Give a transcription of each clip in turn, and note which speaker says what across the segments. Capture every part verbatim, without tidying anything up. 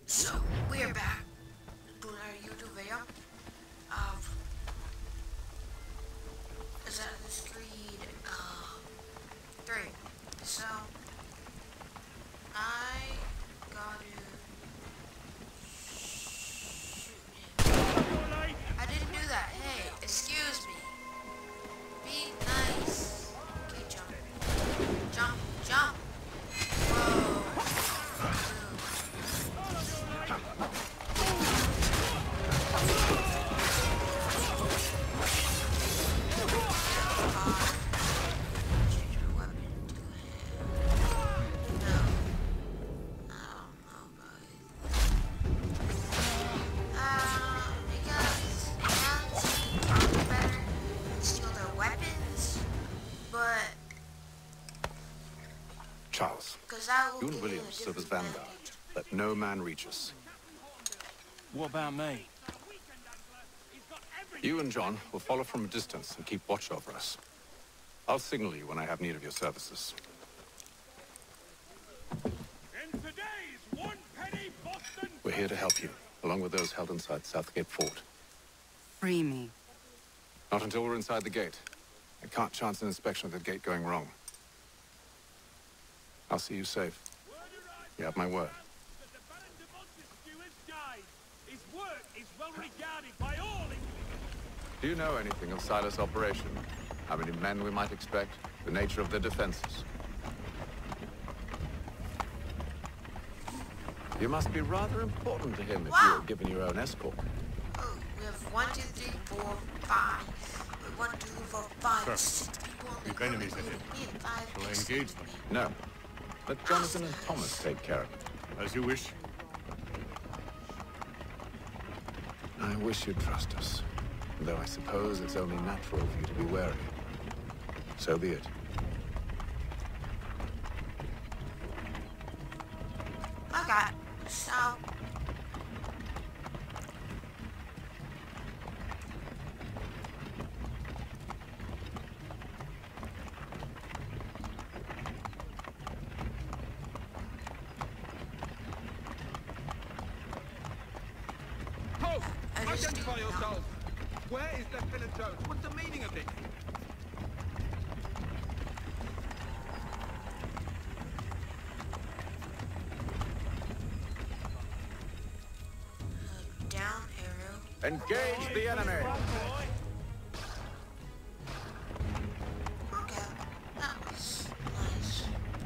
Speaker 1: So, we're back to our YouTube video of Assassin's Creed uh, three. So, I got to shoot him. I didn't do that. Hey, excuse me. Be nice. Okay, jump. Jump, jump. Whoa.
Speaker 2: Charles, you and Williams serve as vanguard. Let no man reach us.
Speaker 3: What about me?
Speaker 2: You and John will follow from a distance and keep watch over us. I'll signal you when I have need of your services.
Speaker 4: In today's one penny Boston.
Speaker 2: We're here to help you, along with those held inside Southgate Fort.
Speaker 5: Free me.
Speaker 2: Not until we're inside the gate. I can't chance an inspection of the gate going wrong. I'll see you safe. You have my word.
Speaker 4: That the Baron de Montesquieu died. His work is well regarded by all Englishmen.
Speaker 2: Do you know anything of Silas' operation? How many men we might expect? The nature of their defenses? You must be rather important to him if
Speaker 1: Wow.
Speaker 2: you're given your own escort.
Speaker 1: Oh, we have one, two, three, four, five. One, two, four, five,
Speaker 4: Sir,
Speaker 1: six people in the
Speaker 4: we've enemies
Speaker 1: group,
Speaker 4: ahead.
Speaker 1: including me and five
Speaker 4: Shall I
Speaker 1: next
Speaker 4: engage
Speaker 1: to
Speaker 4: them?
Speaker 1: me.
Speaker 2: No. Let Jonathan and Thomas take care of it.
Speaker 4: As you wish.
Speaker 2: I wish you'd trust us. Though I suppose it's only natural for you to be wary. So be it.
Speaker 1: Okay, so
Speaker 6: Halt!
Speaker 1: I just
Speaker 6: Identify
Speaker 1: do-
Speaker 6: yourselves! Where is Lieutenant Jones? What's the meaning of this?
Speaker 1: down arrow.
Speaker 2: Engage the enemy!
Speaker 1: Okay, that was nice.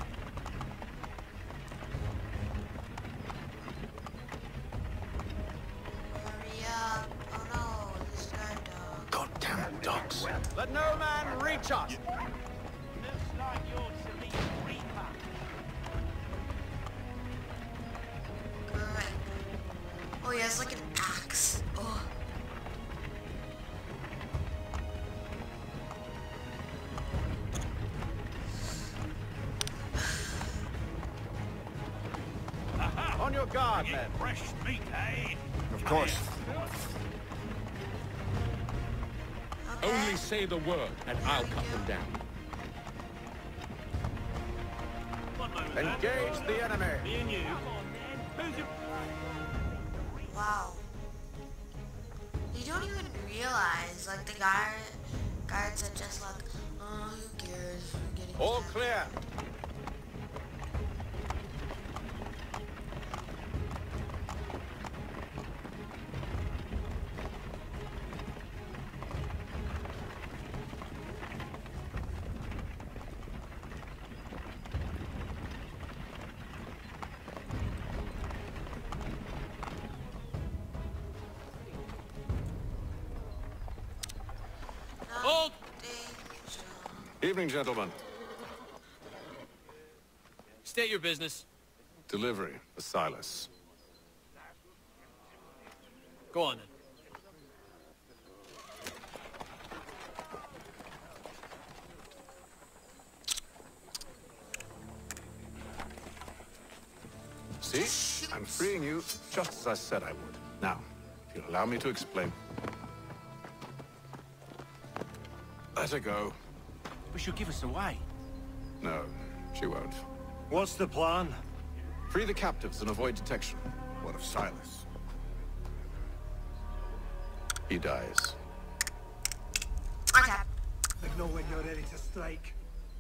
Speaker 1: Hurry up! Oh no, this guy dog.
Speaker 2: Goddamn dogs.
Speaker 3: Let no man reach us!
Speaker 4: Looks like you're to meet Reaper.
Speaker 1: Good. Oh, he has like an axe. Oh.
Speaker 3: On your guard, men.
Speaker 4: Fresh meat, eh?
Speaker 3: Of course.
Speaker 1: Okay.
Speaker 7: Only say the word, and I'll cut them down.
Speaker 4: One moment, then.
Speaker 2: Engage the enemy!
Speaker 4: Me and you. Who's your...
Speaker 1: Wow. You don't even realize, like, the guy, guards are just like, oh, who cares? We're getting
Speaker 3: All
Speaker 1: stabbed."
Speaker 3: clear.
Speaker 4: Hold!
Speaker 2: Evening, gentlemen.
Speaker 4: State your business.
Speaker 2: Delivery for Silas.
Speaker 4: Go on, then.
Speaker 2: See? I'm freeing you just as I said I would. Now, if you'll allow me to explain. Let her go.
Speaker 3: But she'll give us away.
Speaker 2: No, she won't.
Speaker 8: What's the plan?
Speaker 2: Free the captives and avoid detection.
Speaker 6: What of Silas?
Speaker 2: He dies.
Speaker 1: Okay.
Speaker 8: Signal when you're ready to strike.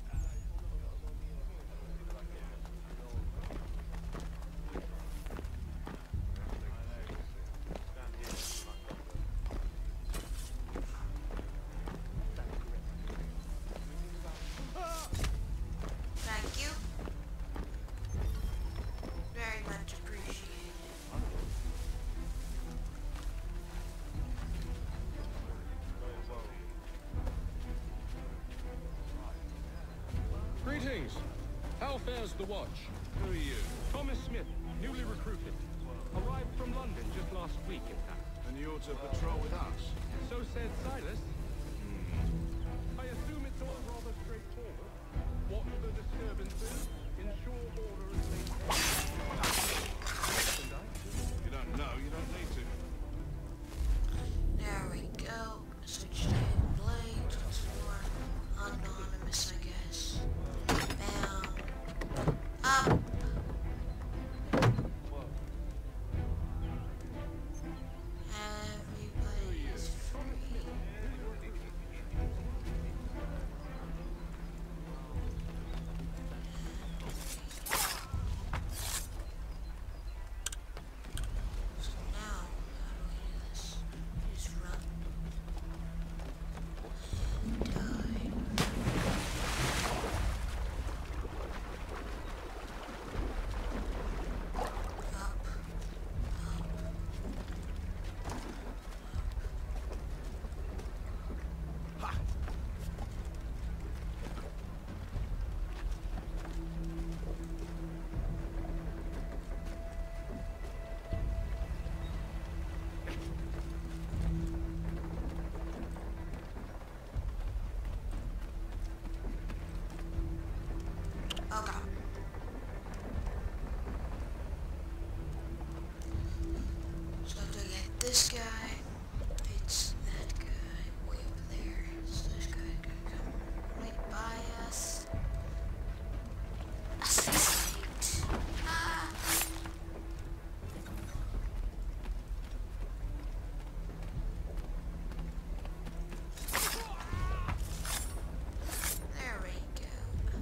Speaker 1: Thank you. Very much appreciated.
Speaker 7: Greetings. How fares the watch?
Speaker 3: Who are you?
Speaker 7: Thomas Smith, newly recruited. Arrived from London just last week, in fact.
Speaker 6: And you're to patrol with us?
Speaker 7: So said Silas. I assume it's all rather straightforward. Watch the disturbances, ensure order is maintained.
Speaker 6: You don't know, you don't need to.
Speaker 1: There we go. Switch to hidden blades. It's more anonymous, I guess. Bam. Up. Everybody's free. So now, how do we do this? Just run. Die. Up. Okay. So to get this guy, it's that guy way over there. So this guy gonna come right by us. Assassinate. Ah. There we go.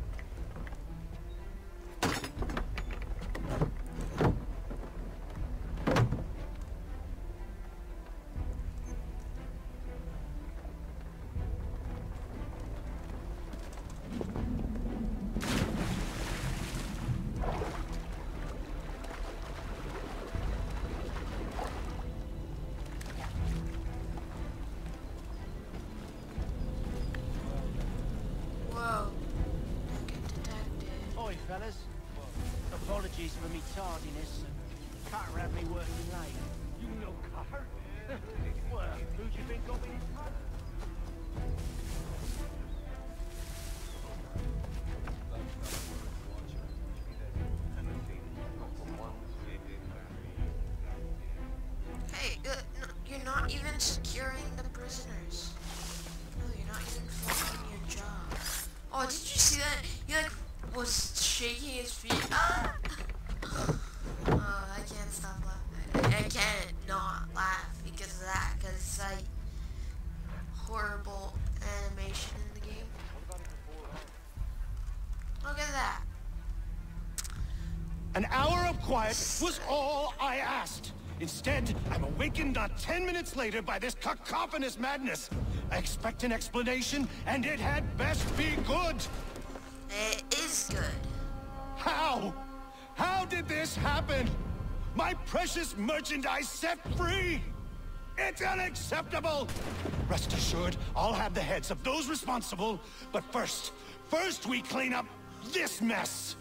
Speaker 1: Whoa. Don't get detected.
Speaker 3: Oi, fellas. Apologies for me tardiness. Carter had me working late.
Speaker 4: You know Carter?
Speaker 3: Well, who do you think got me?
Speaker 1: Hey, uh, no, you're not even securing the prisoners. No, you're not even following your job. Oh, did you see that? He like was shaking his feet. Ah! Oh, I can't stop laughing. I can't not laugh because of that. Because it's like horrible animation in the game. Look at that.
Speaker 9: An hour of quiet was all I asked. Instead, I'm awakened not ten minutes later by this cacophonous madness. I expect an explanation, and it had best be good.
Speaker 1: It is good.
Speaker 9: How? How did this happen? My precious merchandise set free! It's unacceptable! Rest assured, I'll have the heads of those responsible, but first, first we clean up this mess!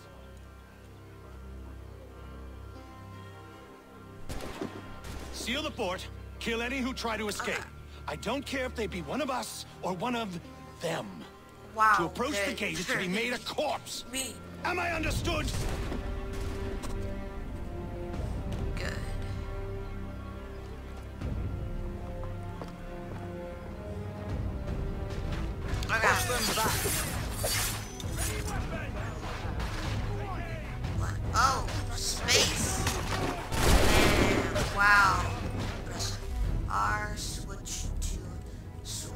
Speaker 9: Seal the fort, kill any who try to escape. I don't care if they be one of us or one of them.
Speaker 1: Wow.
Speaker 9: To approach the
Speaker 1: they're-
Speaker 9: gate is to be
Speaker 1: they're
Speaker 9: made a corpse.
Speaker 1: Me.
Speaker 9: Am I understood?
Speaker 1: Good. I got them back. What? Oh, space. R, switch to sword.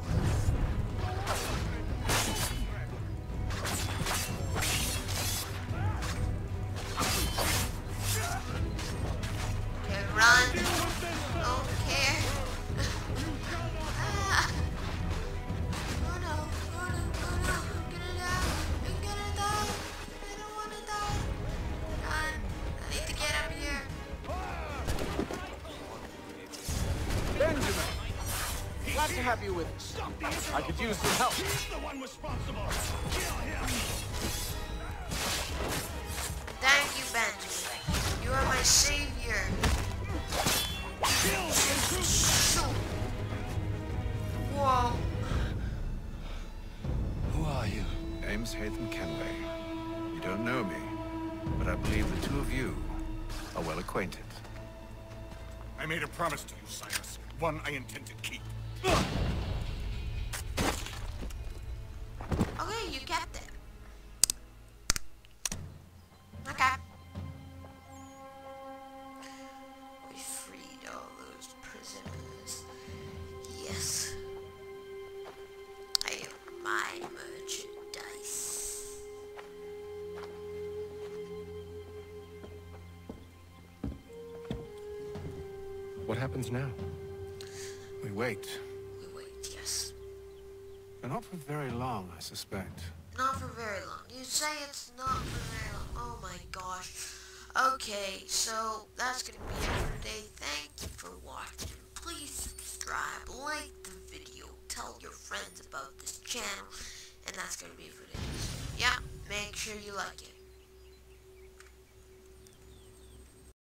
Speaker 1: Okay, run. Don't care. Ah. Oh no, oh no, oh no, I'm gonna die. I'm gonna die. I don't wanna die. Run. I need to get up here.
Speaker 3: Benjamin! Glad to have you with us. I could use some help.
Speaker 9: He's the one responsible. Kill him.
Speaker 1: Thank you, Benjamin. You are my savior.
Speaker 9: Kill him.
Speaker 1: Shoot. Whoa.
Speaker 9: Who are you?
Speaker 2: Ames Hatham Kenway. You don't know me, but I believe the two of you are well acquainted.
Speaker 9: I made a promise to you, Cyrus. One I intend to keep.
Speaker 1: Okay, you kept it. Okay. We freed all those prisoners. Yes. I have my merchandise.
Speaker 2: What happens now? We wait.
Speaker 1: We wait, yes.
Speaker 2: But not for very long, I suspect.
Speaker 1: Not for very long. You say it's not for very long. Oh my gosh. Okay, so that's gonna be it for today. Thank you for watching. Please subscribe, like the video, tell your friends about this channel, and that's gonna be it for today. Yeah, make sure you like it.